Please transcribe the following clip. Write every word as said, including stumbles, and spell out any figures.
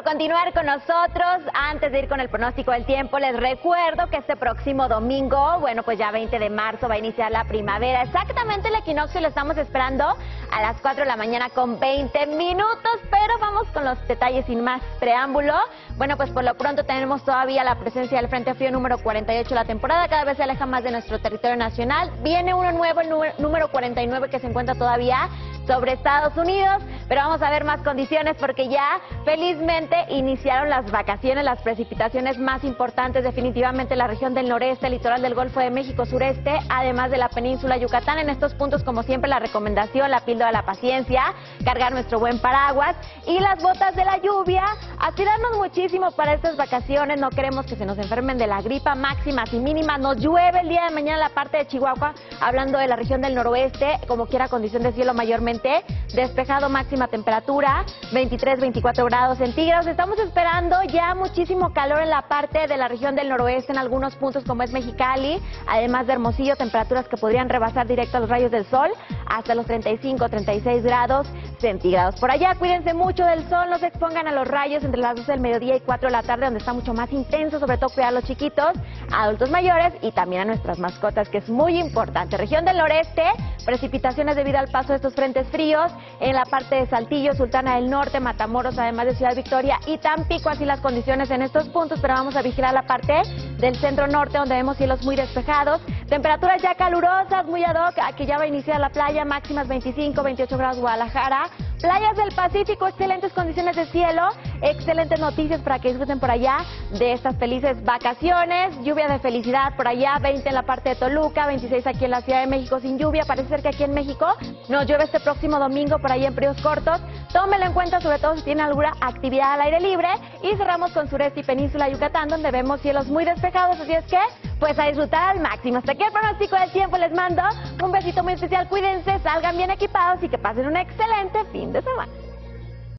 continuar con nosotros. Antes de ir con el pronóstico del tiempo, les recuerdo que este próximo domingo, bueno, pues ya veinte de marzo va a iniciar la primavera. Exactamente el equinoccio lo estamos esperando a las cuatro de la mañana con veinte minutos, pero vamos con los detalles sin más preámbulo. Bueno, pues por lo pronto tenemos todavía la presencia del Frente Frío número cuarenta y ocho. La temporada cada vez se aleja más de nuestro territorio nacional. Viene uno nuevo, el número cuarenta y nueve, que se encuentra todavía sobre Estados Unidos, pero vamos a ver más condiciones porque ya felizmente iniciaron las vacaciones, las precipitaciones más importantes definitivamente en la región del noreste, litoral del Golfo de México, sureste, además de la península Yucatán. En estos puntos, como siempre, la recomendación, la píldora de la paciencia, cargar nuestro buen paraguas y las botas de la lluvia, aspirarnos muchísimo para estas vacaciones. No queremos que se nos enfermen de la gripa. Máximas y mínimas, nos llueve el día de mañana en la parte de Chihuahua, hablando de la región del noroeste, como quiera condición de cielo mayormente despejado, máxima temperatura veintitrés, veinticuatro grados centígrados. Estamos esperando ya muchísimo calor en la parte de la región del noroeste, en algunos puntos como es Mexicali, además de Hermosillo, temperaturas que podrían rebasar directo a los rayos del sol hasta los treinta y cinco, treinta y seis grados centígrados. Por allá cuídense mucho del sol, no se expongan a los rayos entre las doce del mediodía y cuatro de la tarde, donde está mucho más intenso, sobre todo cuidar a los chiquitos, a adultos mayores y también a nuestras mascotas, que es muy importante. Región del noreste, precipitaciones debido al paso de estos frentes fríos en la parte de Saltillo, Sultana del Norte, Matamoros, además de Ciudad Victoria y Tampico. Así las condiciones en estos puntos, pero vamos a vigilar la parte del centro norte, donde vemos cielos muy despejados, temperaturas ya calurosas, muy ad hoc, aquí ya va a iniciar la playa, máximas veinticinco, veintiocho grados Guadalajara. Playas del Pacífico, excelentes condiciones de cielo, excelentes noticias para que disfruten por allá de estas felices vacaciones. Lluvia de felicidad por allá, veinte en la parte de Toluca, veintiséis aquí en la Ciudad de México sin lluvia. Parece ser que aquí en México nos llueve este próximo domingo por allá en periodos cortos. Tómelo en cuenta, sobre todo si tienen alguna actividad al aire libre. Y cerramos con sureste y península Yucatán, donde vemos cielos muy despejados, así es que pues a disfrutar al máximo. Hasta aquí el pronóstico del tiempo. Les mando un besito muy especial. Cuídense, salgan bien equipados y que pasen un excelente fin de semana.